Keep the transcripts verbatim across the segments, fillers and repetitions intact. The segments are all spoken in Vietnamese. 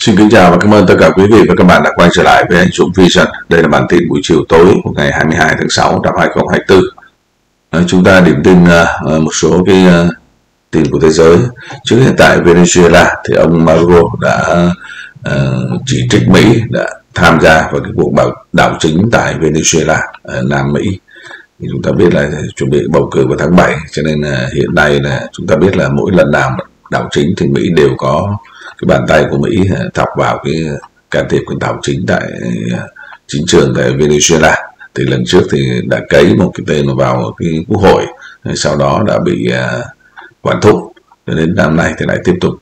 Xin kính chào và cảm ơn tất cả quý vị và các bạn đã quay trở lại với anh Dũng Vision. Đây là bản tin buổi chiều tối của ngày hai mươi hai tháng sáu năm hai nghìn không trăm hai mươi tư. À, chúng ta điểm tin uh, một số cái uh, tin của thế giới. Trước hiện tại Venezuela thì ông Maduro đã uh, chỉ trích Mỹ đã tham gia vào cái cuộc bầu đảo chính tại Venezuela, uh, Nam Mỹ. Thì chúng ta biết là chuẩn bị bầu cử vào tháng bảy, cho nên uh, hiện nay là chúng ta biết là mỗi lần nào đảo chính thì Mỹ đều có cái bàn tay của Mỹ thọc vào cái can thiệp cái đảo chính tại chính trường tại Venezuela. Thì lần trước thì đã cấy một cái tên vào cái quốc hội, sau đó đã bị quản thúc, đến năm nay thì lại tiếp tục.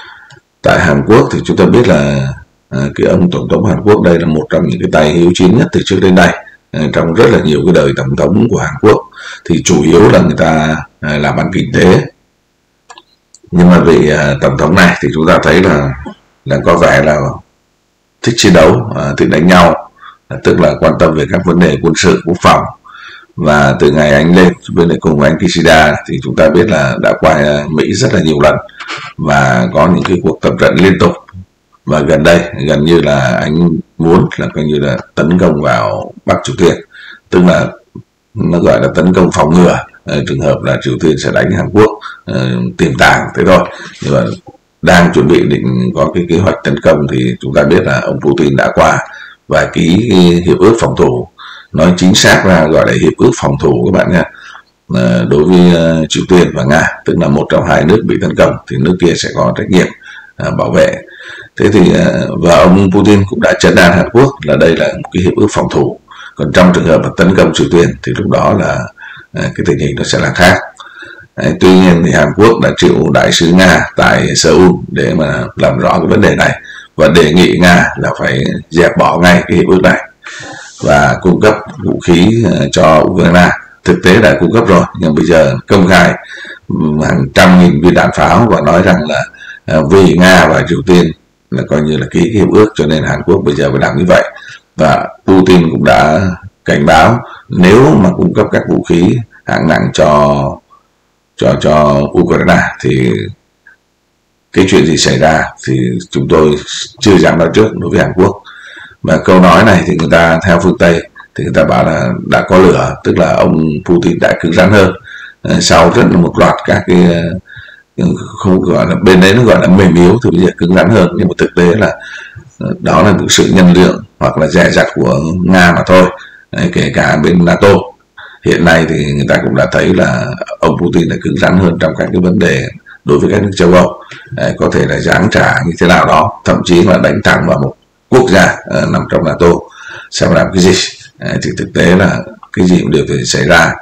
Tại Hàn Quốc thì chúng ta biết là cái ông tổng thống Hàn Quốc đây là một trong những cái tay hiếu chiến nhất từ trước đến nay trong rất là nhiều cái đời tổng thống của Hàn Quốc, thì chủ yếu là người ta làm ăn kinh tế. Nhưng mà vị uh, tổng thống này thì chúng ta thấy là là có vẻ là thích chiến đấu, uh, thích đánh nhau, uh, tức là quan tâm về các vấn đề quân sự quốc phòng. Và từ ngày anh lên bên này cùng với anh Kishida thì chúng ta biết là đã qua uh, Mỹ rất là nhiều lần và có những cái cuộc tập trận liên tục. Và gần đây gần như là anh muốn là coi như là tấn công vào Bắc Triều Tiên, tức là nó gọi là tấn công phòng ngừa trường hợp là Triều Tiên sẽ đánh Hàn Quốc, uh, tiềm tàng thế thôi. Nhưng mà đang chuẩn bị định có cái kế hoạch tấn công thì chúng ta biết là ông Putin đã qua và ký hiệp ước phòng thủ, nói chính xác là gọi là hiệp ước phòng thủ các bạn nha, uh, đối với uh, Triều Tiên và Nga, tức là một trong hai nước bị tấn công thì nước kia sẽ có trách nhiệm uh, bảo vệ. Thế thì uh, và ông Putin cũng đã trấn an Hàn Quốc là đây là một cái hiệp ước phòng thủ, còn trong trường hợp mà tấn công Triều Tiên thì lúc đó là cái tình hình nó sẽ là khác. Đấy, tuy nhiên thì Hàn Quốc đã triệu đại sứ Nga tại Seoul để mà làm rõ cái vấn đề này và đề nghị Nga là phải dẹp bỏ ngay cái hiệp ước này và cung cấp vũ khí cho Ukraine. Thực tế đã cung cấp rồi, nhưng bây giờ công khai hàng trăm nghìn viên đạn pháo và nói rằng là vì Nga và Triều Tiên là coi như là ký cái hiệp ước cho nên Hàn Quốc bây giờ phải làm như vậy. Và Putin cũng đã cảnh báo nếu mà cung cấp các vũ khí hạng nặng cho cho cho Ukraine thì cái chuyện gì xảy ra thì chúng tôi chưa dám nói trước đối với Hàn Quốc. Và câu nói này thì người ta theo phương Tây thì người ta bảo là đã có lửa, tức là ông Putin đã cứng rắn hơn sau rất là một loạt các cái không gọi là bên đấy nó gọi là mềm yếu thì bây giờ cứng rắn hơn, nhưng mà thực tế là đó là sự nhân lượng hoặc là dè dặt của Nga mà thôi. Đấy, kể cả bên NATO hiện nay thì người ta cũng đã thấy là ông Putin đã cứng rắn hơn trong các cái vấn đề đối với các nước châu Âu. Đấy, có thể là giáng trả như thế nào đó, thậm chí là đánh thẳng vào một quốc gia uh, nằm trong NATO xem làm cái gì. Đấy, thì thực tế là cái gì cũng đều thể xảy ra.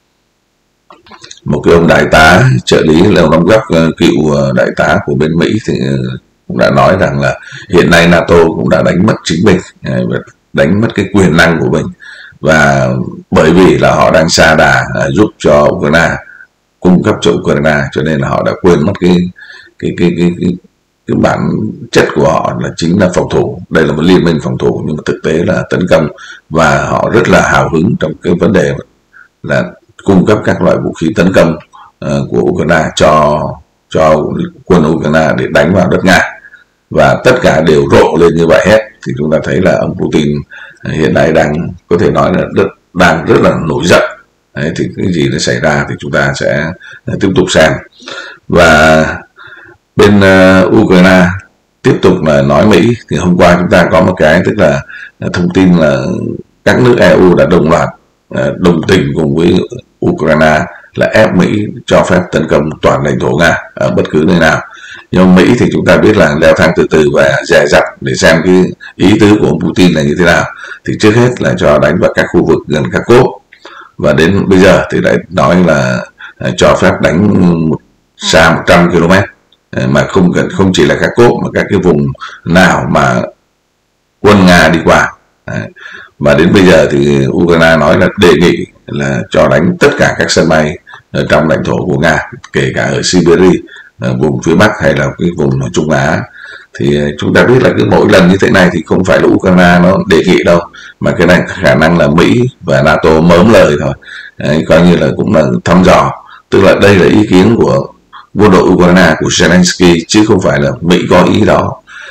Một cái ông đại tá trợ lý Lầu Năm Góc, uh, cựu uh, đại tá của bên Mỹ thì uh, cũng đã nói rằng là hiện nay NATO cũng đã đánh mất chính mình, uh, đánh mất cái quyền năng của mình, và bởi vì là họ đang sa đà uh, giúp cho Ukraine, cung cấp cho Ukraine, cho nên là họ đã quên mất cái cái cái cái, cái, cái bản chất của họ là chính là phòng thủ. Đây là một liên minh phòng thủ nhưng mà thực tế là tấn công, và họ rất là hào hứng trong cái vấn đề là cung cấp các loại vũ khí tấn công uh, của Ukraine cho cho quân Ukraine để đánh vào đất Nga, và tất cả đều rộ lên như vậy hết. Thì chúng ta thấy là ông Putin hiện nay đang có thể nói là rất, đang rất là nổi giận. Đấy, thì cái gì nó xảy ra thì chúng ta sẽ tiếp tục xem. Và bên uh, Ukraine tiếp tục là nói Mỹ, thì hôm qua chúng ta có một cái tức là thông tin là các nước e u đã đồng loạt uh, đồng tình cùng với Ukraine là ép Mỹ cho phép tấn công toàn lãnh thổ Nga ở bất cứ nơi nào. Nhưng Mỹ thì chúng ta biết là leo thang từ từ và dè dặt để xem cái ý tứ của ông Putin là như thế nào. Thì trước hết là cho đánh vào các khu vực gần Kharkov, và đến bây giờ thì lại nói là cho phép đánh một, xa một trăm ki lô mét, mà không cần không chỉ là Kharkov mà các cái vùng nào mà quân Nga đi qua. Và đến bây giờ thì Ukraine nói là đề nghị là cho đánh tất cả các sân bay ở trong lãnh thổ của Nga, kể cả ở Siberia, vùng phía Bắc hay là cái vùng Trung Á. Thì chúng ta biết là cứ mỗi lần như thế này thì không phải là Ukraine nó đề nghị đâu, mà cái này khả năng là Mỹ và NATO mớm lời thôi. Đấy, coi như là cũng là thăm dò, tức là đây là ý kiến của quân đội Ukraine, của Zelensky, chứ không phải là Mỹ có ý đó.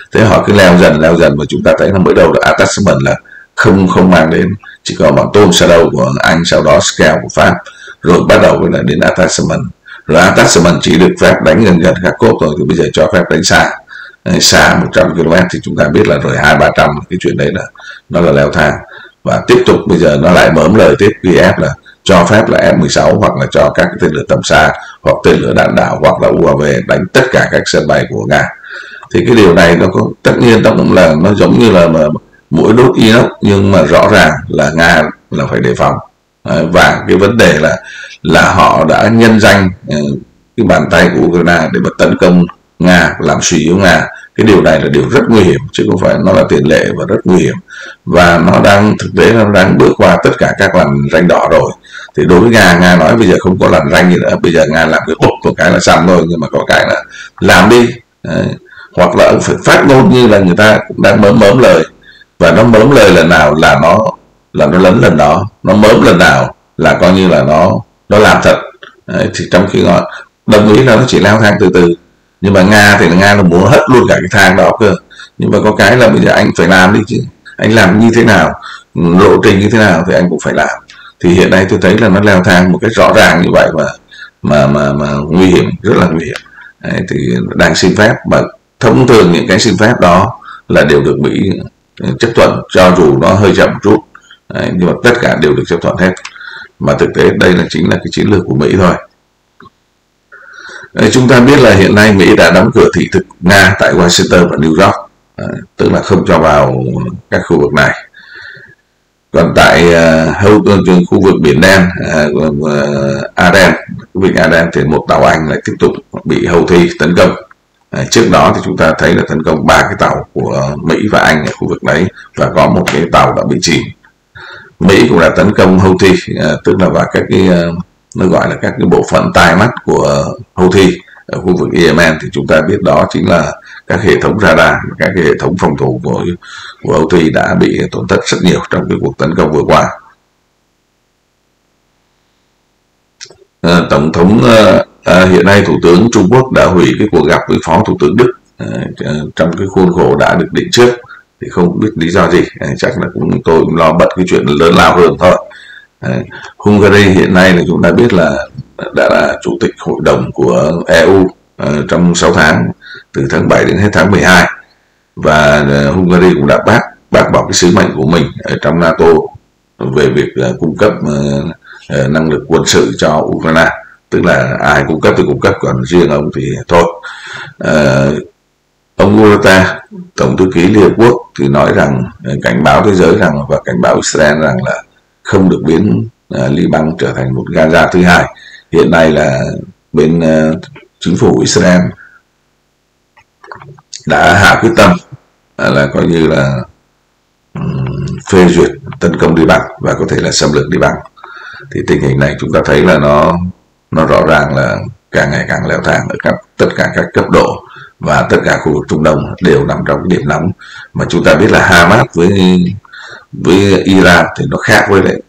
Thế họ cứ leo dần leo dần, và chúng ta thấy là mới đầu là attachment là không không mang đến, chỉ có bằng Tom Shadow của Anh, sau đó Scale của Pháp, rồi bắt đầu với lại đến attachment. Rồi attachment chỉ được phép đánh gần gần các cốt rồi, thì bây giờ cho phép đánh xa, xa một trăm ki lô mét thì chúng ta biết là rồi hai ba trăm, cái chuyện đấy là nó là leo thang. Và tiếp tục bây giờ nó lại mớm lời tiếp quy ép là cho phép là F mười sáu hoặc là cho các cái tên lửa tầm xa hoặc tên lửa đạn đạo hoặc là u a vê đánh tất cả các sân bay của Nga. Thì cái điều này nó có, tất nhiên nó cũng là nó giống như là mũi đốt inox, nhưng mà rõ ràng là Nga là phải đề phòng. Và cái vấn đề là là họ đã nhân danh cái bàn tay của Ukraine để mà tấn công Nga, làm suy yếu Nga. Cái điều này là điều rất nguy hiểm, chứ không phải nó là tiền lệ, và rất nguy hiểm, và nó đang thực tế nó đang bước qua tất cả các làn ranh đỏ rồi. Thì đối với Nga, Nga nói bây giờ không có làn ranh gì nữa, bây giờ Nga làm cái bốc một cái là xong thôi, nhưng mà có cái là làm đi. Đấy. Hoặc là ông phải phát ngôn như là người ta cũng đang mớm mớm lời, và nó mớm lời lần nào là nó là nó lấn lần đó, nó mớm lần nào là coi như là nó nó làm thật. Đấy. Thì trong khi họ đồng ý là nó chỉ leo thang từ từ, nhưng mà Nga thì là Nga nó muốn hất luôn cả cái thang đó cơ. Nhưng mà có cái là bây giờ anh phải làm đi chứ, anh làm như thế nào, lộ trình như thế nào thì anh cũng phải làm. Thì hiện nay tôi thấy là nó leo thang một cách rõ ràng như vậy, mà mà mà, mà nguy hiểm, rất là nguy hiểm. Đấy, thì đang xin phép, mà thông thường những cái xin phép đó là đều được Mỹ chấp thuận, cho dù nó hơi chậm một chút. Đấy, nhưng mà tất cả đều được chấp thuận hết. Mà thực tế đây là chính là cái chiến lược của Mỹ thôi. Đấy, chúng ta biết là hiện nay Mỹ đã đóng cửa thị thực Nga tại Washington và New York, à, tức là không cho vào các khu vực này. Còn tại uh, khu vực Biển Đen, uh, uh, Aden, khu vực Aden thì một tàu Anh lại tiếp tục bị Houthi tấn công. À, trước đó thì chúng ta thấy là tấn công ba cái tàu của Mỹ và Anh ở khu vực đấy, và có một cái tàu đã bị chìm. Mỹ cũng đã tấn công Houthi, uh, tức là vào các cái uh, nó gọi là các cái bộ phận tai mắt của Houthi ở khu vực Yemen. Thì chúng ta biết đó chính là các hệ thống radar, các cái hệ thống phòng thủ của của Houthi đã bị tổn thất rất nhiều trong cái cuộc tấn công vừa qua. À, Tổng thống à, hiện nay Thủ tướng Trung Quốc đã hủy cái cuộc gặp với Phó Thủ tướng Đức à, trong cái khuôn khổ đã được định trước, thì không biết lý do gì, à, chắc là cũng tôi cũng lo bận cái chuyện lớn lao hơn thôi. À, Hungary hiện nay là chúng ta biết là đã là chủ tịch hội đồng của e u uh, trong sáu tháng, từ tháng bảy đến hết tháng mười hai, và uh, Hungary cũng đã bác bác bỏ cái sứ mệnh của mình ở trong NATO về việc uh, cung cấp uh, uh, năng lực quân sự cho Ukraine, tức là ai cung cấp thì cung cấp, còn riêng ông thì thôi. Uh, ông Gurata, Tổng thư ký Liên Hợp Quốc, thì nói rằng uh, cảnh báo thế giới rằng và cảnh báo Israel rằng là không được biến uh, Liban trở thành một Gaza thứ hai. Hiện nay là bên uh, chính phủ Israel đã hạ quyết tâm uh, là coi như là um, phê duyệt tấn công Liban và có thể là xâm lược Liban. Thì tình hình này chúng ta thấy là nó nó rõ ràng là càng ngày càng leo thang ở các tất cả các cấp độ, và tất cả khu vực Trung Đông đều nằm trong cái điểm nóng. Mà chúng ta biết là Hamas với với Iran thì nó khác với lại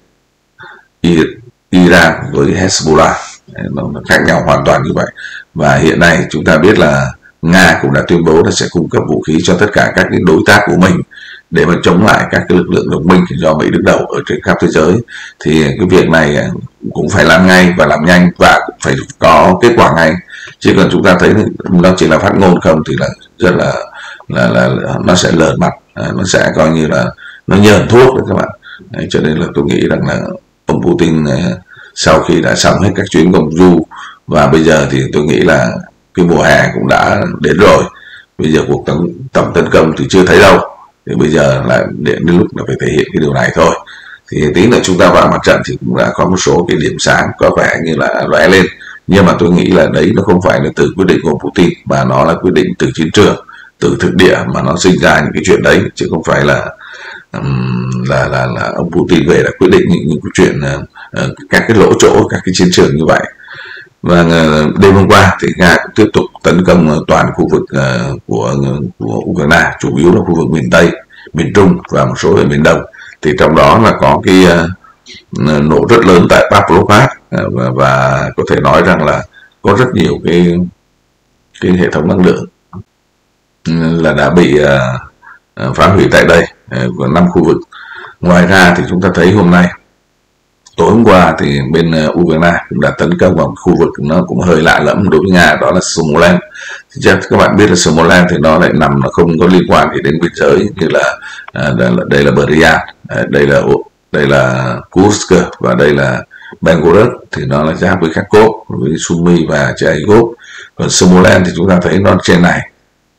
Iran với Hezbollah, nó khác nhau hoàn toàn như vậy. Và hiện nay chúng ta biết là Nga cũng đã tuyên bố là sẽ cung cấp vũ khí cho tất cả các cái đối tác của mình để mà chống lại các cái lực lượng đồng minh do Mỹ đứng đầu ở trên khắp thế giới. Thì cái việc này cũng phải làm ngay và làm nhanh, và cũng phải có kết quả ngay, chứ còn chúng ta thấy nó chỉ là phát ngôn không thì là rất là là, là, là nó sẽ lờn mặt, nó sẽ coi như là nó nhờn thuốc đấy các bạn. Đấy, cho nên là tôi nghĩ rằng là ông Putin sau khi đã xong hết các chuyến công du, và bây giờ thì tôi nghĩ là cái mùa hè cũng đã đến rồi, bây giờ cuộc tổng, tổng tấn công thì chưa thấy đâu, thì bây giờ là đến lúc là phải thể hiện cái điều này thôi. Thì tí nữa chúng ta vào mặt trận thì cũng đã có một số cái điểm sáng có vẻ như là lóe lên, nhưng mà tôi nghĩ là đấy nó không phải là từ quyết định của Putin, mà nó là quyết định từ chiến trường, từ thực địa mà nó sinh ra những cái chuyện đấy, chứ không phải là um, là, là là ông Putin về đã quyết định những, những cái chuyện uh, các cái lỗ chỗ, các cái chiến trường như vậy. Và uh, đêm hôm qua thì Nga cũng tiếp tục tấn công uh, toàn khu vực uh, của của Ukraine, chủ yếu là khu vực miền Tây, miền Trung và một số ở miền Đông. Thì trong đó là có cái uh, nổ rất lớn tại Pavlovgrad, uh, và, và có thể nói rằng là có rất nhiều cái cái hệ thống năng lượng là đã bị uh, phá hủy tại đây uh, của năm khu vực. Ngoài ra thì chúng ta thấy hôm nay, tối hôm qua thì bên uh, Ukraine cũng đã tấn công vào khu vực nó cũng hơi lạ lẫm đối với Nga, đó là Smolensk. Thì chắc các bạn biết là Smolensk thì nó lại nằm, nó không có liên quan gì đến biên giới, như là uh, đây là, đây là Bryansk, uh, đây là đây là Kursk và đây là Belgorod, thì nó là giáp với Kharkov, với Sumy và Chernihiv. Còn Smolensk thì chúng ta thấy nó trên này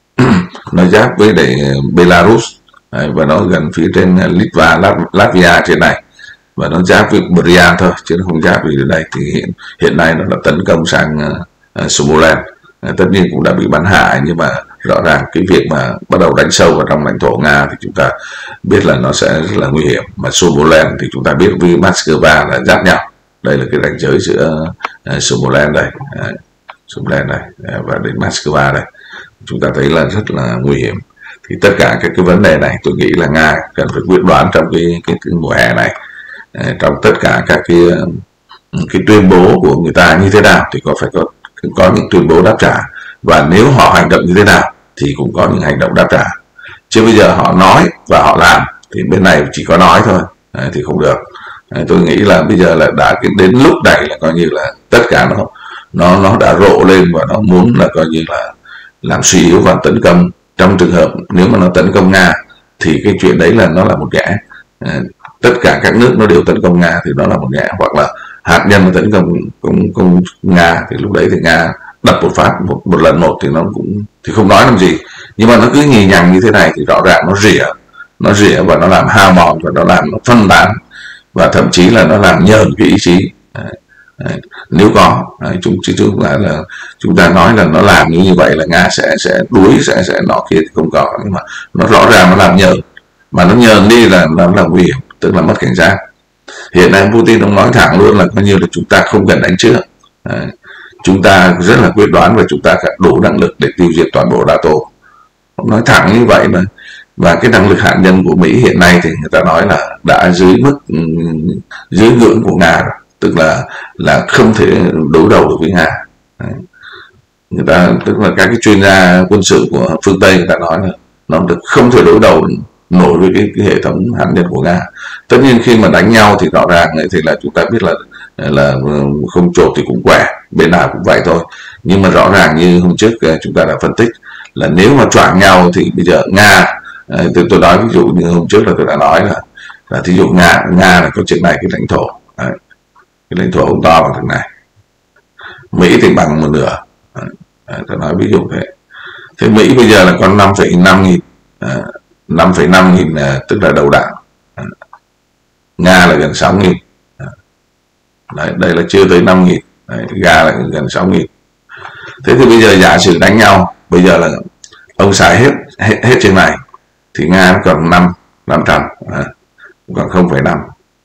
nó giáp với để Belarus, đấy, và nó gần phía trên Litva, Latvia trên này, và nó giáp với Bryansk thôi chứ nó không giáp gì ở đây. Thì hiện, hiện nay nó đã tấn công sang uh, Smolensk, uh, tất nhiên cũng đã bị bắn hạ, nhưng mà rõ ràng cái việc mà bắt đầu đánh sâu vào trong lãnh thổ Nga thì chúng ta biết là nó sẽ rất là nguy hiểm. Mà Smolensk thì chúng ta biết với Moscow là giáp nhau, đây là cái ranh giới giữa uh, Smolensk đây, uh, Smolensk này uh, và đến Moscow đây, chúng ta thấy là rất là nguy hiểm. Thì tất cả các cái vấn đề này tôi nghĩ là Nga cần phải quyết đoán trong cái, cái, cái mùa hè này, uh, trong tất cả các cái cái tuyên bố của người ta như thế nào thì có phải có có những tuyên bố đáp trả, và nếu họ hành động như thế nào thì cũng có những hành động đáp trả. Chứ bây giờ họ nói và họ làm thì bên này chỉ có nói thôi, đấy, thì không được. Đấy, tôi nghĩ là bây giờ là đã đến lúc này là coi như là tất cả nó nó nó đã rộ lên và nó muốn là coi như là làm suy yếu và tấn công. Trong trường hợp nếu mà nó tấn công Nga thì cái chuyện đấy là nó là một ngã, tất cả các nước nó đều tấn công Nga thì nó là một ngã, hoặc là hạt nhân mà tấn công công, công Nga thì lúc đấy thì Nga đập một phát một, một lần một thì nó cũng thì không nói làm gì, nhưng mà nó cứ nhì nhằng như thế này thì rõ ràng nó rỉa nó rỉa và nó làm hao mòn và nó làm nó phân tán, và thậm chí là nó làm nhờn cái ý chí. Đấy, đấy. Nếu có đấy, chúng chứ chúng ta là chúng ta nói là nó làm như như vậy là Nga sẽ sẽ đuối sẽ sẽ nọ kia thì không có, nhưng mà nó rõ ràng nó làm nhờn, mà nó nhờn đi là nó là nguy hiểm, tức là mất cảnh giác. Hiện nay Putin ông nói thẳng luôn là coi như là chúng ta không cần đánh trước. Đấy. Chúng ta rất là quyết đoán và chúng ta đủ năng lực để tiêu diệt toàn bộ NATO. Ông nói thẳng như vậy mà. Và cái năng lực hạt nhân của Mỹ hiện nay thì người ta nói là đã dưới mức dưới ngưỡng của Nga rồi, tức là là không thể đối đầu được với Nga. Đấy. Người ta tức là các cái chuyên gia quân sự của phương Tây người ta nói là nó được không thể đối đầu nổi với cái, cái hệ thống hạt nhân của Nga. Tất nhiên khi mà đánh nhau thì rõ ràng thì là chúng ta biết là là không chột thì cũng quẻ, bên nào cũng vậy thôi. Nhưng mà rõ ràng như hôm trước chúng ta đã phân tích là nếu mà choảng nhau thì bây giờ Nga, tôi, tôi nói ví dụ như hôm trước là tôi đã nói là là thí dụ Nga Nga là có chừng này cái lãnh thổ, đấy, cái lãnh thổ ông to bằng thằng này, Mỹ thì bằng một nửa, đấy, tôi nói ví dụ thế. Thế Mỹ bây giờ là còn năm phẩy năm nghìn năm phẩy năm nghìn tức là đầu đạn, Nga là gần sáu nghìn. Đấy, đây là chưa tới năm nghìn, Nga là gần sáu nghìn. Thế thì bây giờ giả sử đánh nhau, bây giờ là ông xài hết hết, hết trên này thì Nga nó còn năm năm trăm, còn không phẩy năm,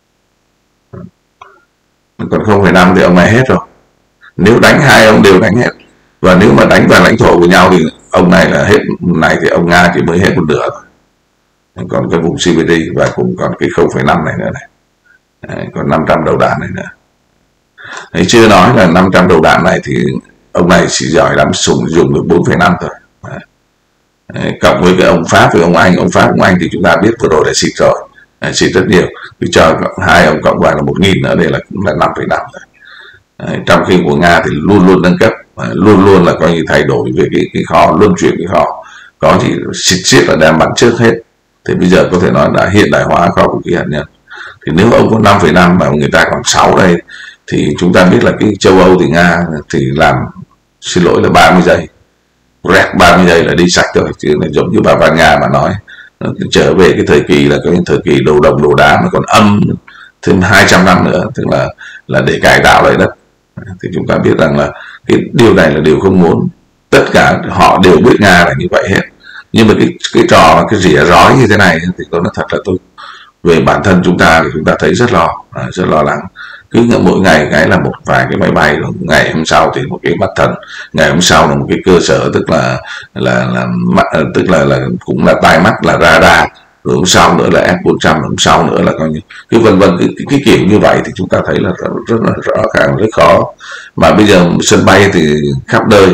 còn không phẩy năm thì ông này hết rồi. Nếu đánh hai ông đều đánh hết, và nếu mà đánh vào lãnh thổ của nhau thì ông này là hết này thì ông Nga chỉ mới hết một nửa thôi. Còn cái vùng xê bê đê và cũng còn cái không phẩy năm này nữa này. Đấy, còn năm trăm đầu đạn này nữa. Đấy, chưa nói là năm trăm đầu đạn này thì ông này chỉ giỏi lắm súng dùng được bốn phẩy năm thôi. Đấy, cộng với cái ông Pháp với ông Anh, ông Pháp ông Anh thì chúng ta biết vừa rồi đã xịt rồi, đấy, xịt rất nhiều, cứ cho hai ông cộng vào là một nghìn nữa, đây là cũng là năm phẩy năm rồi. Đấy, trong khi của Nga thì luôn luôn nâng cấp, luôn luôn là coi như thay đổi về cái, cái kho, luân chuyển cái kho, có thì xịt xịt là đem bắn trước hết. Thì bây giờ có thể nói đã hiện đại hóa kho vũ khí hạt nhân. Thì nếu ông có năm phẩy năm mà người ta còn sáu đây thì chúng ta biết là cái châu Âu thì Nga thì làm, xin lỗi là ba mươi giây, rét ba mươi giây là đi sạch rồi, chứ là giống như bà Van Nga mà nói trở về cái thời kỳ là cái thời kỳ đồ đồng đồ đá mà còn âm thêm hai trăm năm nữa, tức là là để cải tạo lại đất. Thì chúng ta biết rằng là cái điều này là điều không muốn, tất cả họ đều biết Nga là như vậy hết. Nhưng mà cái cái trò cái rỉa rói như thế này thì tôi nói thật là tôi về bản thân chúng ta thì chúng ta thấy rất lo rất lo lắng. Cứ mỗi ngày cái là một vài cái máy bay, rồi ngày hôm sau thì một cái mắt thần, ngày hôm sau là một cái cơ sở tức là là là, là tức là là cũng là tai mắt là radar, rồi hôm sau nữa là ép bốn trăm, hôm sau nữa là coi như cái vân vân cái, cái, cái kiểu như vậy thì chúng ta thấy là rất là rõ ràng rất khó. Mà bây giờ sân bay thì khắp nơi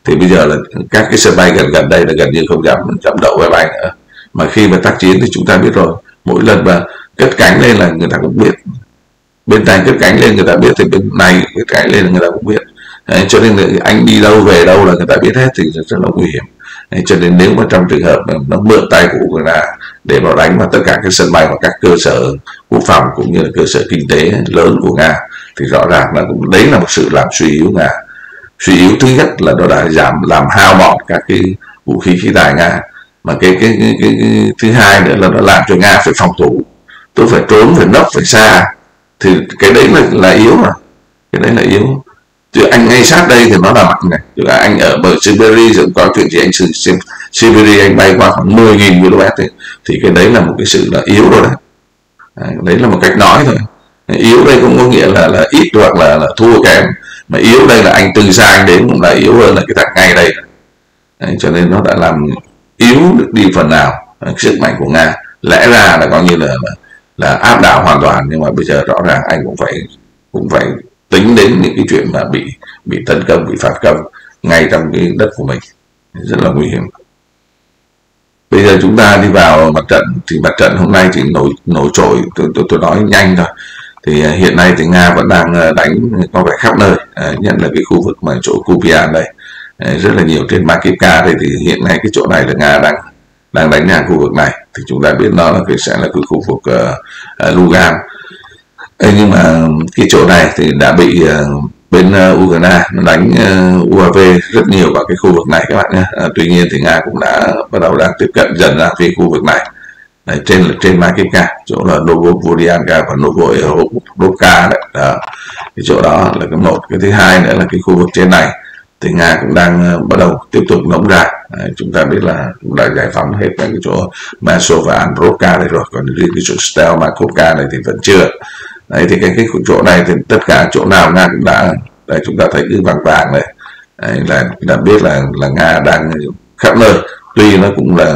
thì bây giờ là các cái sân bay gần gần đây là gần như không dám dám đậu máy bay nữa. Mà khi mà tác chiến thì chúng ta biết rồi, mỗi lần mà cất cánh lên là người ta cũng biết, bên này cất cánh lên người ta biết thì bên này cất cánh lên là người ta cũng biết. Đấy, cho nên là anh đi đâu về đâu là người ta biết hết thì rất là nguy hiểm. Đấy, cho nên nếu mà trong trường hợp nó mượn tay của Ukraine để vào đánh vào tất cả các sân bay và các cơ sở quốc phòng cũng như là cơ sở kinh tế lớn của Nga thì rõ ràng là cũng đấy là một sự làm suy yếu Nga. Suy yếu thứ nhất là nó đã giảm làm hao mòn các cái vũ khí khí tài Nga, mà cái cái, cái, cái, cái thứ hai nữa là nó làm cho Nga phải phòng thủ, tôi phải trốn, phải nấp, phải xa, thì cái đấy là là yếu rồi, cái đấy là yếu. Chứ anh ngay sát đây thì nó là mạnh này, chứ anh ở bờ Siberia cũng có chuyện gì, anh từ Siberia anh bay qua khoảng mười nghìn ki lô mét thì, thì cái đấy là một cái sự là yếu rồi đấy. Đấy, đấy là một cách nói thôi. Yếu đây không có nghĩa là là ít hoặc là, là thua kém, mà yếu đây là anh từ xa anh đến cũng là yếu hơn là cái thằng ngay đây. Đấy, cho nên nó đã làm yếu được đi phần nào sức mạnh của Nga. Lẽ ra là coi như là, là là áp đảo hoàn toàn, nhưng mà bây giờ rõ ràng anh cũng phải cũng phải tính đến những cái chuyện mà bị bị tấn công, bị phản công ngay trong cái đất của mình, rất là nguy hiểm. Bây giờ chúng ta đi vào mặt trận, thì mặt trận hôm nay thì nổi nổi trội, tôi, tôi, tôi nói nhanh thôi. Thì uh, hiện nay thì Nga vẫn đang uh, đánh có vẻ khắp nơi, uh, nhận là cái khu vực mà chỗ Kupian đây, uh, rất là nhiều trên Makivka đây, thì hiện nay cái chỗ này là Nga đang đang đánh nhà khu vực này, thì chúng ta biết nó là cái sẽ là cái khu vực uh, uh, Lugan. Ê, nhưng mà cái chỗ này thì đã bị uh, bên uh, Ukraine nó đánh uh, u a vê rất nhiều vào cái khu vực này các bạn nhé. Uh, tuy nhiên thì Nga cũng đã bắt đầu đang tiếp cận dần ra phía khu vực này. Đấy, trên trên Makivka, chỗ là Novovodianka và Novoerovka đấy. Đó. Cái chỗ đó là cái một. Cái thứ hai nữa là cái khu vực trên này thì Nga cũng đang uh, bắt đầu tiếp tục nóng ra. Đấy, chúng ta biết là cũng đã giải phóng hết các cái chỗ Masov và Androvka đây rồi, còn riêng cái chỗ Stelmakovka này thì vẫn chưa. Đấy, thì cái cái chỗ này thì tất cả chỗ nào Nga cũng đã, đây chúng ta thấy cái vàng vàng này. Đấy, là đã biết là là Nga đang khắp nơi, tuy nó cũng là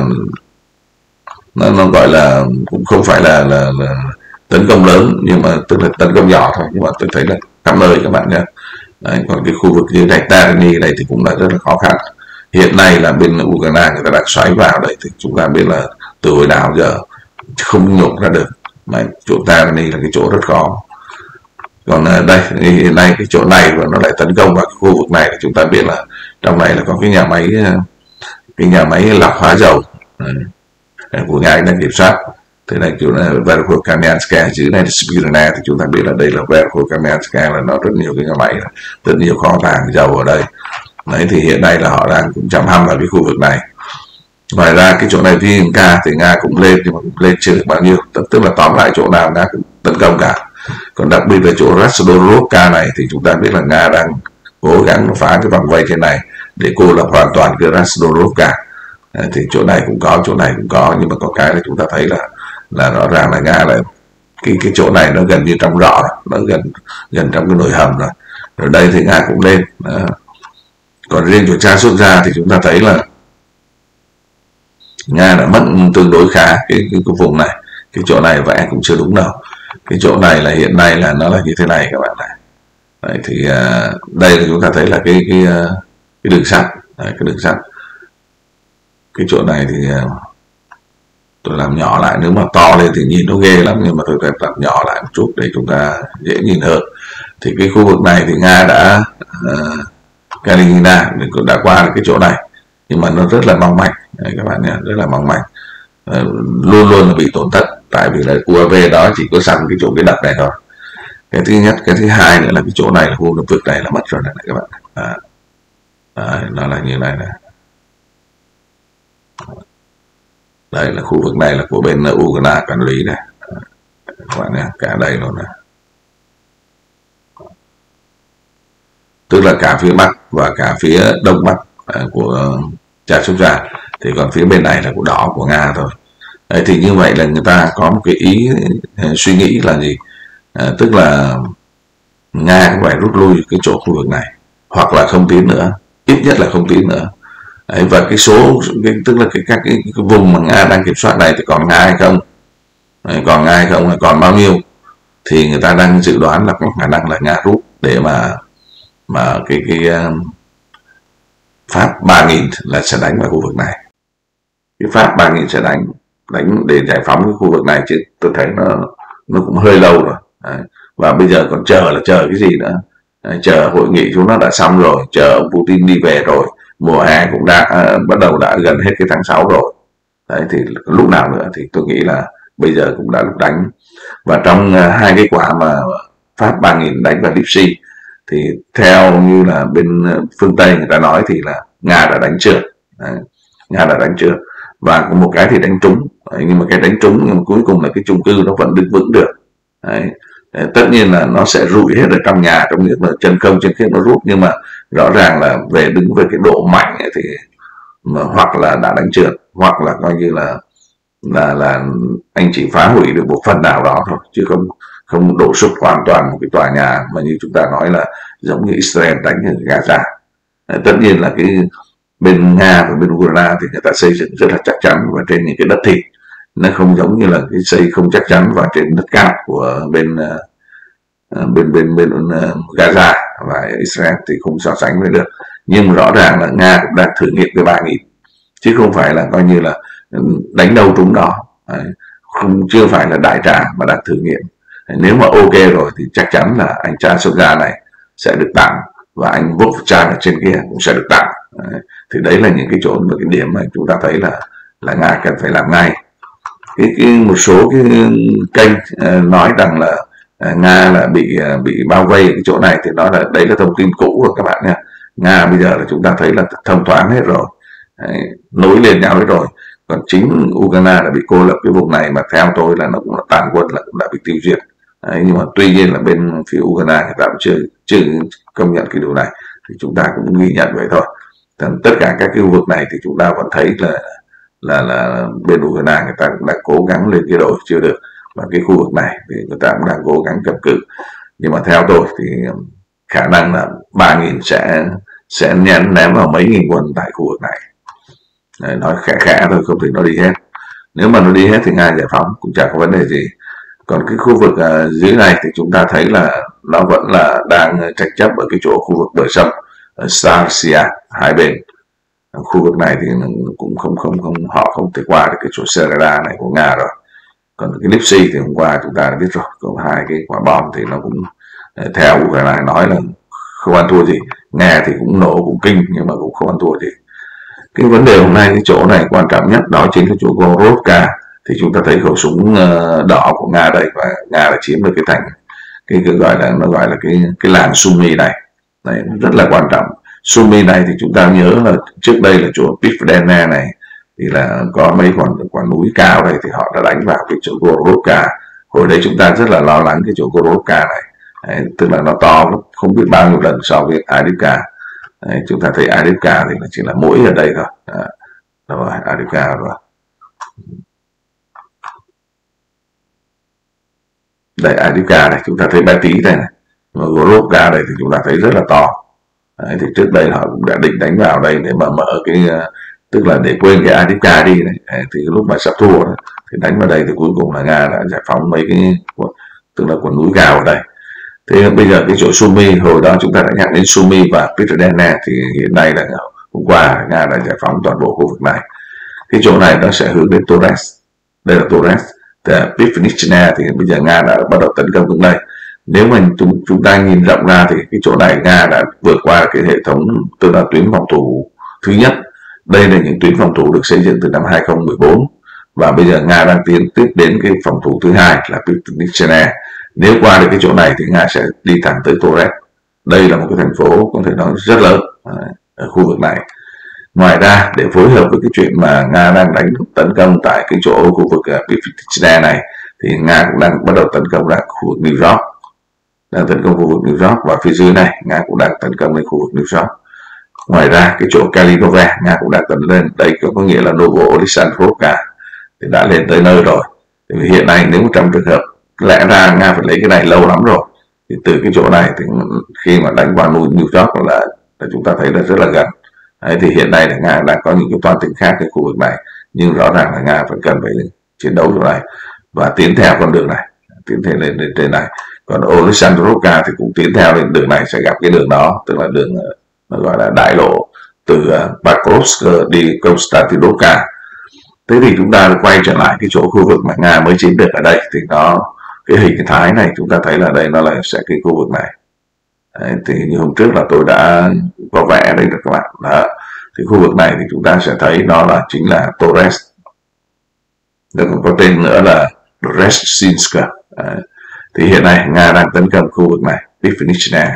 nó, nó gọi là cũng không phải là, là, là tấn công lớn, nhưng mà tức là tấn công nhỏ thôi, nhưng mà tôi thấy là khắp nơi các bạn nhé. Đấy, còn cái khu vực như này Tarani này thì cũng là rất là khó khăn. Hiện nay là bên Ukraine người ta đang xoáy vào đây, thì chúng ta biết là từ hồi nào giờ không nhộn ra được. Đấy, chỗ Tarani là cái chỗ rất khó. Còn đây hiện nay cái chỗ này và nó lại tấn công vào cái khu vực này, thì chúng ta biết là trong này là có cái nhà máy cái nhà máy lọc hóa dầu của Nga đang kiểm soát. Thế này kiểu là Verkhovkamianska, dưới này là Spirina, thì chúng ta biết là đây là Verkhovkamianska, là nó rất nhiều cái nhà máy, rất nhiều kho tàng dầu ở đây. Đấy, thì hiện nay là họ đang cũng chăm hăm vào cái khu vực này. Ngoài ra cái chỗ này Vinka thì Nga cũng lên, nhưng mà cũng lên chưa được bao nhiêu, tức, tức là tóm lại chỗ nào Nga cũng tấn công cả. Còn đặc biệt là chỗ Rasdorovka này thì chúng ta biết là Nga đang cố gắng phá cái vòng vây trên này để cô lập hoàn toàn cái Rasdorovka. Thì chỗ này cũng có, chỗ này cũng có, nhưng mà có cái là chúng ta thấy là là rõ ràng là Nga là cái cái chỗ này nó gần như trong rõ, nó gần gần trong cái nồi hầm rồi. Ở đây thì Nga cũng lên. Đó. Còn riêng chỗ Cha xuất ra thì chúng ta thấy là Nga đã mất tương đối khá cái, cái, cái vùng này. Cái chỗ này vẽ cũng chưa đúng đâu. Cái chỗ này là hiện nay là nó là như thế này các bạn này. Đấy, thì uh, đây là chúng ta thấy là cái cái uh, cái đường sắt, đấy, cái đường sắt. Cái chỗ này thì uh, tôi làm nhỏ lại, nếu mà to lên thì nhìn nó ghê lắm, nhưng mà tôi phải làm nhỏ lại một chút để chúng ta dễ nhìn hơn. Thì cái khu vực này thì Nga đã uh, Kalinina đã qua cái chỗ này, nhưng mà nó rất là mong manh. Đấy, các bạn nhé, rất là mong manh, uh, luôn luôn là bị tổn thất, tại vì là u a vê đó chỉ có săn cái chỗ cái đập này thôi. Cái thứ nhất, cái thứ hai nữa là cái chỗ này là khu vực này là mất rồi này các bạn. À, à, nó là như này này. Đây là khu vực này là của bên Ukraine quản lý này, các bạn nhé, cả đây luôn này, tức là cả phía bắc và cả phía đông bắc của Cha xuất ra, thì còn phía bên này là của đỏ của Nga thôi. Đấy, thì như vậy là người ta có một cái ý suy nghĩ là gì, à, tức là Nga phải rút lui cái chỗ khu vực này, hoặc là không tiến nữa, ít nhất là không tiến nữa. Đấy, và cái số cái, tức là cái các cái, cái vùng mà Nga đang kiểm soát này thì còn Nga hay không, đấy, còn Nga hay không, còn bao nhiêu, thì người ta đang dự đoán là có khả năng là Nga rút để mà mà cái cái uh, Pháp ba nghìn là sẽ đánh vào khu vực này. Cái Pháp ba nghìn sẽ đánh đánh để giải phóng cái khu vực này, chứ tôi thấy nó nó cũng hơi lâu rồi. Đấy. Và bây giờ còn chờ là chờ cái gì nữa? Đấy, chờ hội nghị chúng nó đã xong rồi, chờ ông Putin đi về rồi, mùa hè cũng đã à, bắt đầu đã gần hết cái tháng sáu rồi. Đấy, thì lúc nào nữa thì tôi nghĩ là bây giờ cũng đã lúc đánh. Và trong uh, hai cái quả mà Pháp ba nghìn đánh vào Deep Sea thì theo như là bên uh, phương Tây người ta nói thì là Nga đã đánh trượt. Đấy, Nga đã đánh trượt, và một cái thì đánh trúng. Đấy, nhưng mà cái đánh trúng nhưng mà cuối cùng là cái chung cư nó vẫn đứng vững được. Đấy. Đấy, tất nhiên là nó sẽ rụi hết ở trong nhà, trong những chân không chân khiết nó rút, nhưng mà rõ ràng là về đứng về cái độ mạnh ấy thì mà hoặc là đã đánh trượt, hoặc là coi như là là là anh chỉ phá hủy được một phần nào đó thôi, chứ không không đổ sụp hoàn toàn một cái tòa nhà mà như chúng ta nói là giống như Israel đánh ở Gaza. Đấy, tất nhiên là cái bên Nga và bên Ukraine thì người ta xây dựng rất là chắc chắn và trên những cái đất thịt, nó không giống như là cái xây không chắc chắn và trên đất cát của bên uh, bên bên bên uh, Gaza và Israel thì không so sánh với được. Nhưng rõ ràng là Nga cũng đang thử nghiệm cái ba nghìn, chứ không phải là coi như là đánh đâu trúng đó. Đấy, không chưa phải là đại trà mà đang thử nghiệm. Đấy, nếu mà ok rồi thì chắc chắn là anh cha Soja này sẽ được tặng, và anh Vovchan ở trên kia cũng sẽ được tặng. Đấy, thì đấy là những cái chỗ và cái điểm mà chúng ta thấy là là Nga cần phải làm ngay. Cái, cái một số cái kênh uh, nói rằng là uh, Nga là bị uh, bị bao vây ở cái chỗ này thì nói là đấy là thông tin cũ rồi các bạn nha. Nga bây giờ là chúng ta thấy là thông thoáng hết rồi. Đấy, nối liền nhau hết rồi. Còn chính Ukraine đã bị cô lập cái vùng này, mà theo tôi là nó cũng là tàn quân, là cũng đã bị tiêu diệt. Đấy, nhưng mà tuy nhiên là bên phía Ukraine người ta cũng chưa chưa công nhận cái điều này, thì chúng ta cũng ghi nhận vậy thôi. Còn tất cả các cái khu vực này thì chúng ta vẫn thấy là là là bên Ukraine người ta cũng đã cố gắng lên cái đội chưa được, và cái khu vực này thì người ta cũng đang cố gắng cầm cự. Nhưng mà theo tôi thì khả năng là ba nghìn sẽ sẽ ném ném vào mấy nghìn quân tại khu vực này. Đấy, nói khẽ khẽ thôi, không thể nó đi hết. Nếu mà nó đi hết thì Nga giải phóng cũng chẳng có vấn đề gì. Còn cái khu vực uh, dưới này thì chúng ta thấy là nó vẫn là đang tranh chấp ở cái chỗ khu vực bờ sông ở Sarsia hai bên. Khu vực này thì cũng không không không họ không thể qua được cái chỗ Sereda này của Nga rồi. Còn cái Lipsy thì hôm qua chúng ta đã biết rồi, có hai cái quả bom thì nó cũng theo Ukraine nói là không ăn thua gì. Nghe thì cũng nổ cũng kinh nhưng mà cũng không ăn thua gì. Cái vấn đề hôm nay cái chỗ này quan trọng nhất đó chính là chỗ Gorovka, thì chúng ta thấy khẩu súng đỏ của Nga đây, và Nga đã chiếm được cái thành cái, cái gọi là nó gọi là cái cái làng Sumy này. Đấy, rất là quan trọng. Sumy này thì chúng ta nhớ là trước đây là chỗ Pivdene này thì là có mấy quả, quả núi cao đây thì họ đã đánh vào cái chỗ Gorovka. Hồi đấy chúng ta rất là lo lắng cái chỗ Gorovka này. Đấy, tức là nó to không biết bao nhiêu lần so với Adivka. Đấy, chúng ta thấy Adivka thì chỉ là mũi ở đây thôi. Đó, rồi Adivka rồi. Đây Adivka này chúng ta thấy bé tí đây này, mà Gorovka đây thì chúng ta thấy rất là to. Đấy, thì trước đây họ cũng đã định đánh vào đây để mà mở cái tức là để quên cái Adivka đi này. Đấy, thì lúc mà sắp thua thì đánh vào đây thì cuối cùng là Nga đã giải phóng mấy cái tức là quần núi cao ở đây. Thế bây giờ cái chỗ Sumy, hồi đó chúng ta đã nhắc đến Sumy và Pivdene, thì hiện nay là hôm qua Nga đã giải phóng toàn bộ khu vực này. Cái chỗ này nó sẽ hướng đến Torres, đây là Torres. Pivnichne thì bây giờ Nga đã bắt đầu tấn công hướng đây. Nếu mà chúng, chúng ta nhìn rộng ra thì cái chỗ này Nga đã vượt qua cái hệ thống tức là tuyến phòng thủ thứ nhất. Đây là những tuyến phòng thủ được xây dựng từ năm hai không một bốn, và bây giờ Nga đang tiến tiếp đến cái phòng thủ thứ hai là Pivnichne. Nếu qua được cái chỗ này thì Nga sẽ đi thẳng tới Torres. Đây là một cái thành phố có thể nói rất lớn ở khu vực này. Ngoài ra để phối hợp với cái chuyện mà Nga đang đánh tấn công tại cái chỗ khu vực Pivnichne này thì Nga cũng đang bắt đầu tấn công ra khu vực New York, đang tấn công khu vực New York, và phía dưới này Nga cũng đang tấn công lên khu vực New York. Ngoài ra cái chỗ Kalinove Nga cũng đang tấn lên, đây có, có nghĩa là Novoolexandrovka thì đã lên tới nơi rồi. Thì hiện nay nếu trong trường hợp lẽ ra Nga phải lấy cái này lâu lắm rồi, thì từ cái chỗ này thì khi mà đánh vào New York là, là chúng ta thấy là rất là gần. Đấy, thì hiện nay là Nga đang có những cái toan tính khác cái khu vực này, nhưng rõ ràng là Nga vẫn cần phải chiến đấu chỗ này và tiến theo con đường này, tiến theo lên lên trên này. Còn Oleksandrovka thì cũng tiến theo lên đường này, sẽ gặp cái đường đó, tức là đường nó gọi là đại lộ từ uh, Pakrovsk đi Konstantinovka. Thế thì chúng ta quay trở lại cái chỗ khu vực mà Nga mới chiếm được ở đây, thì nó cái hình cái thái này chúng ta thấy là đây nó là sẽ cái khu vực này. Đấy, thì như hôm trước là tôi đã có vẽ đây được các bạn. Đó, thì khu vực này thì chúng ta sẽ thấy nó là chính là Torres, nó còn có tên nữa là Brzezinsk. Thì hiện nay Nga đang tấn công khu vực này, Pivnitchna,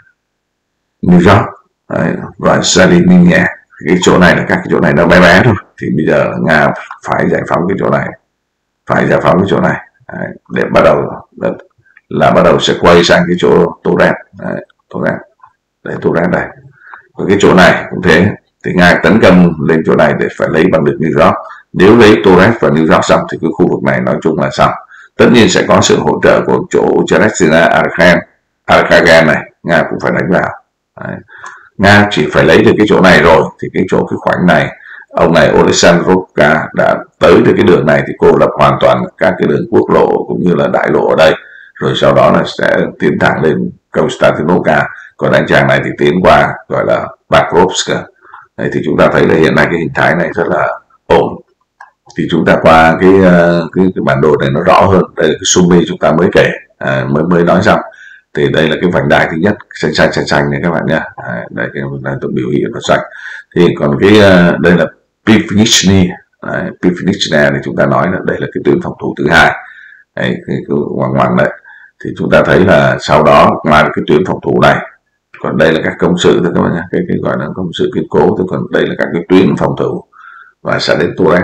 New York, đấy, và Zalinia. Cái chỗ này là các cái chỗ này nó bé bé thôi, thì bây giờ Nga phải giải phóng cái chỗ này, phải giải phóng cái chỗ này, đấy, để bắt đầu là bắt đầu sẽ quay sang cái chỗ Torres, đấy, Torres, đấy, Torres đây. Và cái chỗ này cũng thế, thì Nga tấn công lên chỗ này để phải lấy bằng được New York. Nếu lấy Torres và New York xong thì cái khu vực này nói chung là xong. Tất nhiên sẽ có sự hỗ trợ của chỗ Cherezina Arkhangelsk này, Nga cũng phải đánh vào. Đấy. Nga chỉ phải lấy được cái chỗ này rồi thì cái chỗ cái khoảnh này, ông này Oleksandrovka đã tới được cái đường này thì cô lập hoàn toàn các cái đường quốc lộ cũng như là đại lộ ở đây, rồi sau đó là sẽ tiến thẳng lên Konstantinovka. Còn anh chàng này thì tiến qua gọi là Pakrovsk. Đấy, thì chúng ta thấy là hiện nay cái hình thái này rất là ổn. Thì chúng ta qua cái cái, cái bản đồ này nó rõ hơn. Đây là cái sumi chúng ta mới kể, à, mới mới nói xong. Thì đây là cái vành đai thứ nhất, xanh xanh xanh xanh này các bạn nhé. À, đây cái vành đai tôi biểu hiện nó xanh. Thì còn cái đây là Pivnitchny, Pivnitchna thì chúng ta nói là đây là cái tuyến phòng thủ thứ hai. Đấy, cái, cái ngoằng ngoằng đấy. Thì chúng ta thấy là sau đó ngoài cái tuyến phòng thủ này, còn đây là các công sự thôi các bạn nhé, cái, cái gọi là công sự kiên cố. Thì còn đây là các cái tuyến phòng thủ và sẽ đến Torres.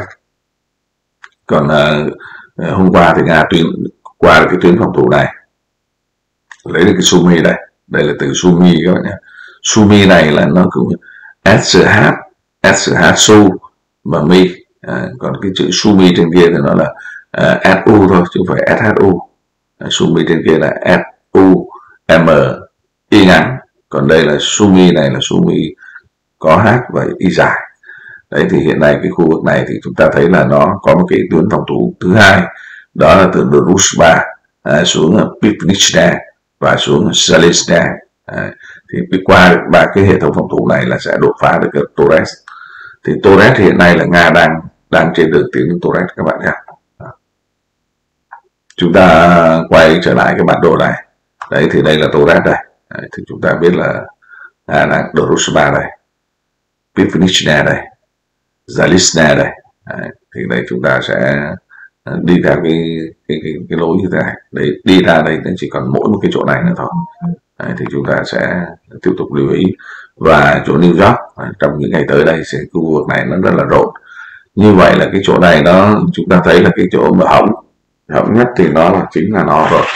Còn uh, hôm qua thì Nga tuyến qua cái tuyến phòng thủ này, lấy được cái Sumy này, đây là từ Sumy các bạn nhé. Sumy này là nó cũng ét hát, ét hát Su và Mi, à, còn cái chữ Sumy trên kia thì nó là uh, ét u thôi chứ không phải ét hát u. Sumy trên kia là ét u em y ngắn, còn đây là Sumy này là Sumy có H và Y dài. Đấy, thì hiện nay cái khu vực này thì chúng ta thấy là nó có một cái tuyến phòng thủ thứ hai, đó là từ Druzhba à, xuống Pivnitchna và xuống Zalizna. À, thì qua ba cái hệ thống phòng thủ này là sẽ đột phá được cái Torres. Thì Torres hiện nay là Nga đang đang trên đường tiến đến Torres các bạn nhé. À. Chúng ta quay trở lại cái bản đồ này. Đấy, thì đây là Torres đây. Đấy, thì chúng ta biết là Nga đang Druzhba đây, Pivnitchna đây, Zalizna đây. Đấy, thì đây chúng ta sẽ đi theo cái cái cái, cái lối như thế này. Đấy, đi ra đây nó chỉ còn mỗi một cái chỗ này nữa thôi. Đấy, thì chúng ta sẽ tiếp tục lưu ý. Và chỗ New York trong những ngày tới đây sẽ khu vực này nó rất là rộn. Như vậy là cái chỗ này nó chúng ta thấy là cái chỗ mà hỏng hỏng nhất thì nó là chính là nó rồi.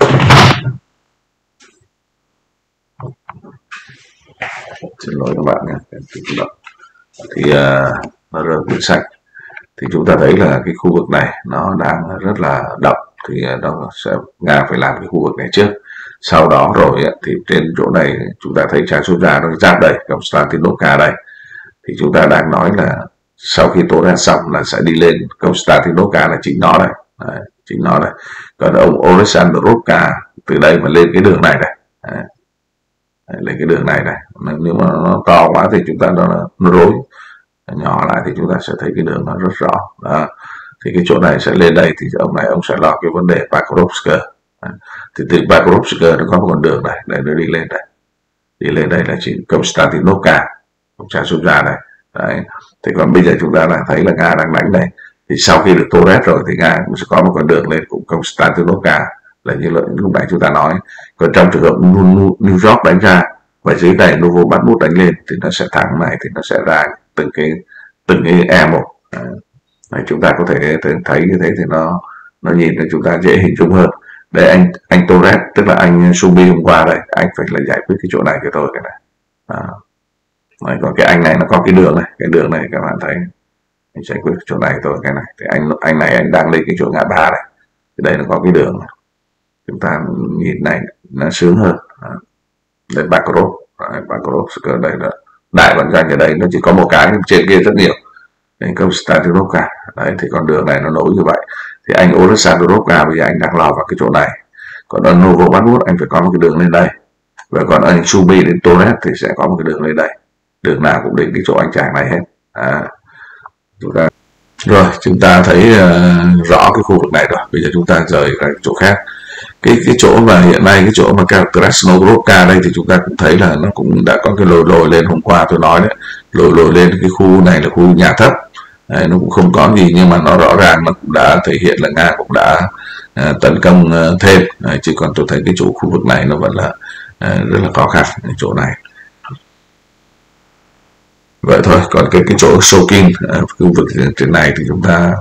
Xin lỗi các bạn nhé. Thì uh, nó rơi quyển sách. Thì chúng ta thấy là cái khu vực này nó đang rất là đậm, thì nó sẽ Nga phải làm cái khu vực này trước. Sau đó rồi thì trên chỗ này chúng ta thấy trang số ra nó giáp đây, Konstantinovka đây. Thì chúng ta đang nói là sau khi Torres xong là sẽ đi lên Konstantinovka là chính nó đây. Đấy, chính nó đây. Còn ông Oleksandrovka từ đây mà lên cái đường này này. Đấy. Đấy, lên cái đường này này. Nếu mà nó to quá thì chúng ta nó, nó rối. Nhỏ lại thì chúng ta sẽ thấy cái đường nó rất rõ. Đó. Thì cái chỗ này sẽ lên đây thì ông này ông sẽ lo cái vấn đề Pakrovsk. Thì từ Pakrovsk nó có một con đường này, đây nó đi lên đây, đi lên đây là chỉ Konstantinovka, ông cha xuất ra đây. Đấy. Thì còn bây giờ chúng ta đang thấy là Nga đang đánh đây. Thì sau khi được Torres rồi thì Nga cũng sẽ có một con đường lên cũng Konstantinovka, là như lúc nãy chúng ta nói. Còn trong trường hợp New York đánh ra và dưới này Novobadmut đánh lên thì nó sẽ thẳng này, thì nó sẽ ra từng cái từng cái e một. Đấy, chúng ta có thể thấy như thế thì nó nó nhìn cho chúng ta dễ hình dung hơn. Đây anh anh Torres, tức là anh Sumy hôm qua đây, anh phải là giải quyết cái chỗ này cho tôi cái này. Đó. Đấy, còn cái anh này nó có cái đường này, cái đường này các bạn thấy, anh giải quyết chỗ này tôi cái này. Thì anh anh này anh đang lên cái chỗ ngã ba này, thì đây nó có cái đường này. Chúng ta nhìn này nó sướng hơn. Đó. Đây Pakrovsk, Pakrovsk đây là đại bản doanh ở đây, nó chỉ có một cái, trên kia rất nhiều. Đến Konstantinovka. Đấy, thì con đường này nó nối như vậy. Thì anh Oleksandrovka bây giờ anh đang lò vào cái chỗ này. Còn ở Novobadmut anh phải có một cái đường lên đây. Và còn anh Sumy đến Torres thì sẽ có một cái đường lên đây. đường nào cũng đến cái chỗ anh chàng này hết. À, chúng ta rồi chúng ta thấy uh, rõ cái khu vực này rồi. Bây giờ chúng ta rời ra chỗ khác. Cái cái chỗ mà hiện nay cái chỗ mà Krasnogorovka đây thì chúng ta cũng thấy là nó cũng đã có cái lồi lồi lên, hôm qua tôi nói đấy, lồi lồi lên cái khu này là khu nhà thấp. Đấy, nó cũng không có gì nhưng mà nó rõ ràng nó cũng đã thể hiện là Nga cũng đã uh, tấn công uh, thêm. Đấy, chứ còn tôi thấy cái chỗ khu vực này nó vẫn là uh, rất là khó khăn, cái chỗ này. Vậy thôi, còn cái cái chỗ Sokin, uh, khu vực trên này thì chúng ta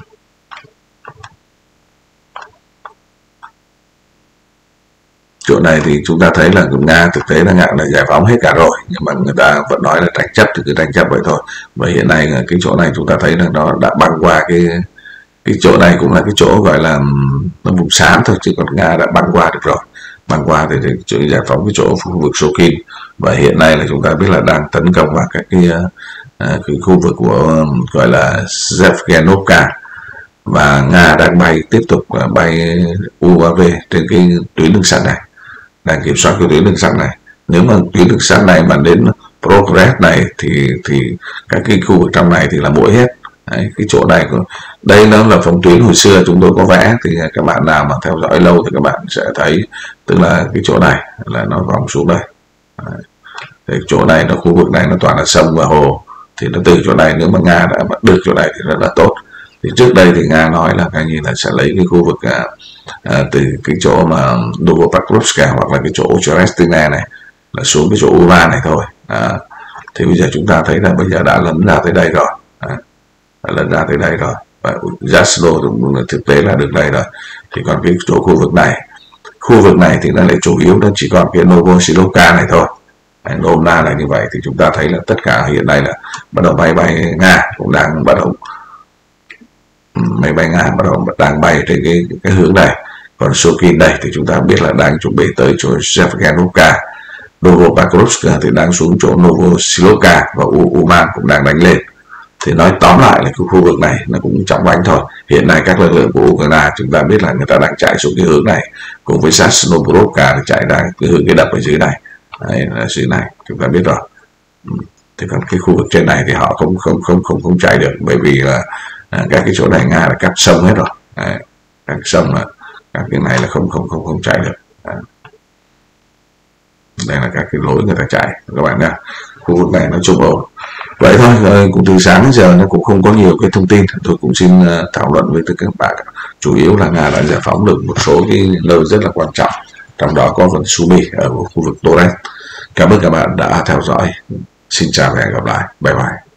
chỗ này thì chúng ta thấy là Nga thực tế là Nga là giải phóng hết cả rồi, nhưng mà người ta vẫn nói là tranh chấp thì cứ tranh chấp vậy thôi. Và hiện nay cái chỗ này chúng ta thấy là nó đã băng qua cái cái chỗ này, cũng là cái chỗ gọi là nó vùng xám thôi, chứ còn Nga đã băng qua được rồi. Băng qua thì, thì chỗ giải phóng cái chỗ khu vực Sokin, và hiện nay là chúng ta biết là đang tấn công vào các cái, uh, cái khu vực của gọi là Zevgenovka, và Nga đang bay tiếp tục uh, bay u a vê trên cái tuyến đường sắt này, đang kiểm soát cái tuyến đường sắt này. Nếu mà tuyến đường sắt này mà đến Progress này thì thì các cái khu vực trong này thì là mỗi hết. Đấy, cái chỗ này đây nó là phòng tuyến hồi xưa chúng tôi có vẽ, thì các bạn nào mà theo dõi lâu thì các bạn sẽ thấy, tức là cái chỗ này là nó vòng xuống đây. Đấy. Thì chỗ này là khu vực này nó toàn là sông và hồ, thì nó từ chỗ này nếu mà Nga đã bắt được chỗ này thì rất là tốt. Thì trước đây thì Nga nói là cái như là sẽ lấy cái khu vực à, à, từ cái chỗ mà Novopakrovsk hoặc là cái chỗ Cherestine này là xuống cái chỗ Uran này thôi. À, thì bây giờ chúng ta thấy là bây giờ đã lấn ra tới đây rồi. À, đã lấn ra tới đây rồi, và Zaslo thực tế là được đây rồi. Thì còn cái chỗ khu vực này, khu vực này thì nó lại chủ yếu nó chỉ còn cái Novosilovka này thôi. Nôm na là như vậy. Thì chúng ta thấy là tất cả hiện nay là bắt đầu bay bay Nga cũng đang bắt đầu máy bay Nga bắt đầu đang bay trên cái, cái hướng này. Còn Sokin đây thì chúng ta biết là đang chuẩn bị tới chỗ Zevgenovka, Novopakrovsk thì đang xuống chỗ Novosilovka, và Uman cũng đang đánh lên. Thì nói tóm lại là cái khu vực này nó cũng chóng vánh thôi. Hiện nay các lực lượng của Ukraine chúng ta biết là người ta đang chạy xuống cái hướng này, cùng với Sasnovorovka thì chạy ra cái hướng cái đập ở dưới này. Đấy, là dưới này chúng ta biết rồi. Thì còn cái khu vực trên này thì họ không không không không không chạy được, bởi vì là à, các cái chỗ này Nga là cắt sông hết rồi. Đấy, các sông là các cái này là không không không không chạy được. Đấy. Đây là các cái lối người ta chạy các bạn nhé. Khu vực này nó chung ổn. Vậy thôi, cũng từ sáng đến giờ nó cũng không có nhiều cái thông tin. Tôi cũng xin uh, thảo luận với tất cả các bạn. Chủ yếu là Nga đã giải phóng được một số cái nơi rất là quan trọng, trong đó có phần Sumy ở khu vực Torres. Cảm ơn các bạn đã theo dõi. Xin chào và hẹn gặp lại. Bye bye.